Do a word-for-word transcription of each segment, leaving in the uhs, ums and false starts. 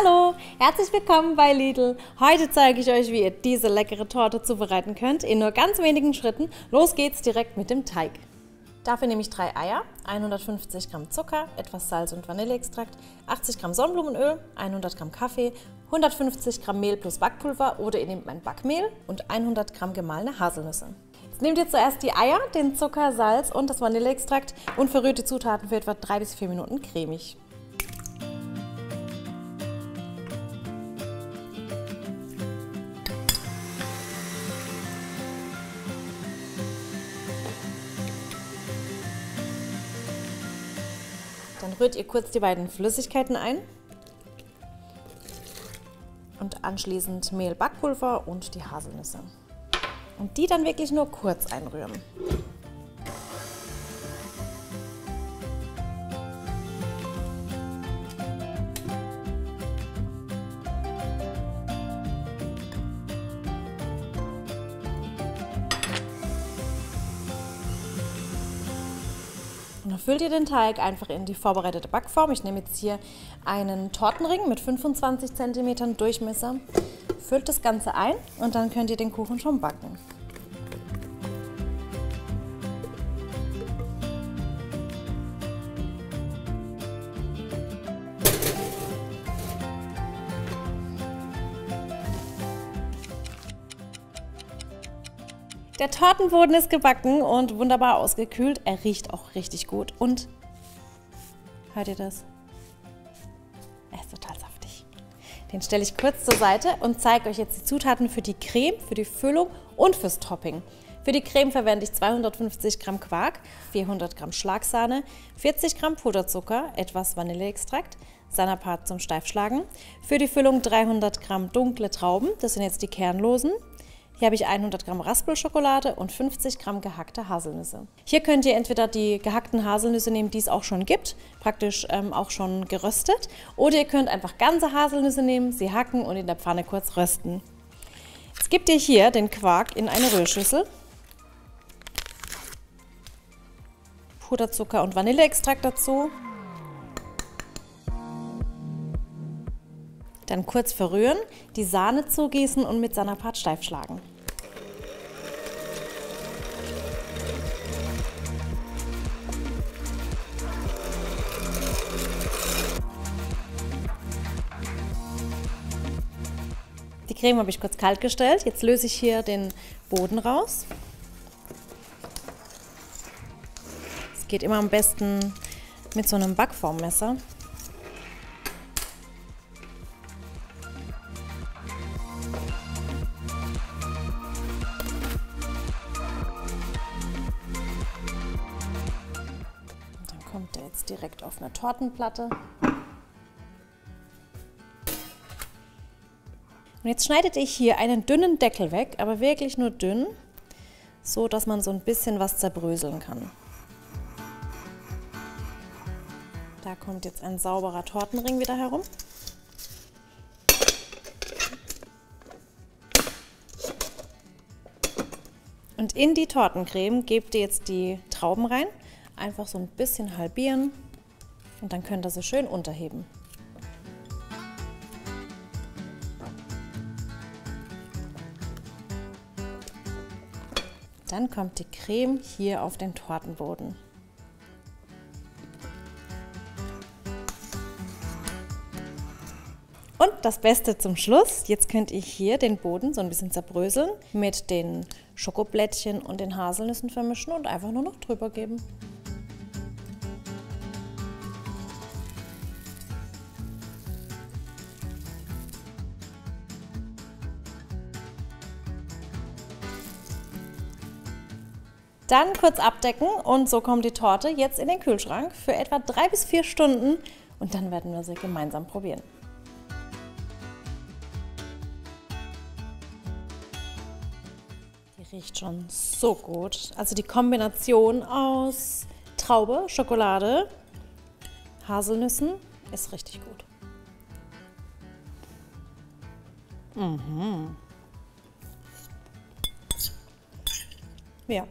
Hallo, herzlich willkommen bei Lidl. Heute zeige ich euch, wie ihr diese leckere Torte zubereiten könnt, in nur ganz wenigen Schritten. Los geht's direkt mit dem Teig. Dafür nehme ich drei Eier, hundertfünfzig Gramm Zucker, etwas Salz und Vanilleextrakt, achtzig Gramm Sonnenblumenöl, hundert Gramm Kaffee, hundertfünfzig Gramm Mehl plus Backpulver oder ihr nehmt mein Backmehl und hundert Gramm gemahlene Haselnüsse. Jetzt nehmt ihr zuerst die Eier, den Zucker, Salz und das Vanilleextrakt und verrührt die Zutaten für etwa drei bis vier Minuten cremig. Dann rührt ihr kurz die beiden Flüssigkeiten ein und anschließend Mehl, Backpulver und die Haselnüsse. Und die dann wirklich nur kurz einrühren. Und dann füllt ihr den Teig einfach in die vorbereitete Backform. Ich nehme jetzt hier einen Tortenring mit fünfundzwanzig Zentimetern Durchmesser. Füllt das Ganze ein und dann könnt ihr den Kuchen schon backen. Der Tortenboden ist gebacken und wunderbar ausgekühlt. Er riecht auch richtig gut. Und hört ihr das? Er ist total saftig. Den stelle ich kurz zur Seite und zeige euch jetzt die Zutaten für die Creme, für die Füllung und fürs Topping. Für die Creme verwende ich zweihundertfünfzig Gramm Quark, vierhundert Gramm Schlagsahne, vierzig Gramm Puderzucker, etwas Vanilleextrakt, Sanapat zum Steifschlagen. Für die Füllung dreihundert Gramm dunkle Trauben, das sind jetzt die kernlosen. Hier habe ich hundert Gramm Raspelschokolade und fünfzig Gramm gehackte Haselnüsse. Hier könnt ihr entweder die gehackten Haselnüsse nehmen, die es auch schon gibt, praktisch ähm, auch schon geröstet. Oder ihr könnt einfach ganze Haselnüsse nehmen, sie hacken und in der Pfanne kurz rösten. Jetzt gebt ihr hier den Quark in eine Rührschüssel. Puderzucker und Vanilleextrakt dazu. Dann kurz verrühren, die Sahne zugießen und mit Sanapat steif schlagen. Die Creme habe ich kurz kalt gestellt. Jetzt löse ich hier den Boden raus. Es geht immer am besten mit so einem Backformmesser. Kommt der jetzt direkt auf eine Tortenplatte. Und jetzt schneidet ihr hier einen dünnen Deckel weg, aber wirklich nur dünn, so dass man so ein bisschen was zerbröseln kann. Da kommt jetzt ein sauberer Tortenring wieder herum. Und in die Tortencreme gebt ihr jetzt die Trauben rein. Einfach so ein bisschen halbieren und dann könnt ihr sie schön unterheben. Dann kommt die Creme hier auf den Tortenboden. Und das Beste zum Schluss, jetzt könnt ihr hier den Boden so ein bisschen zerbröseln, mit den Schokoblättchen und den Haselnüssen vermischen und einfach nur noch drüber geben. Dann kurz abdecken und so kommt die Torte jetzt in den Kühlschrank für etwa drei bis vier Stunden und dann werden wir sie gemeinsam probieren. Die riecht schon so gut. Also die Kombination aus Traube, Schokolade, Haselnüssen ist richtig gut. Mhm. Ja.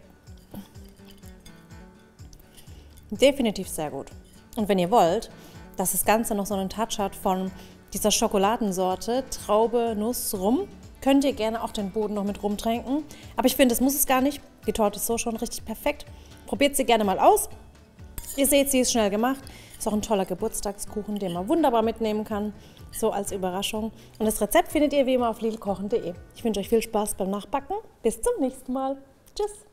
Definitiv sehr gut. Und wenn ihr wollt, dass das Ganze noch so einen Touch hat von dieser Schokoladensorte, Traube, Nuss, Rum. Könnt ihr gerne auch den Boden noch mit rumtränken. Aber ich finde, das muss es gar nicht. Die Torte ist so schon richtig perfekt. Probiert sie gerne mal aus. Ihr seht, sie ist schnell gemacht. Ist auch ein toller Geburtstagskuchen, den man wunderbar mitnehmen kann. So als Überraschung. Und das Rezept findet ihr wie immer auf lidlkochen punkt de. Ich wünsche euch viel Spaß beim Nachbacken. Bis zum nächsten Mal. Tschüss.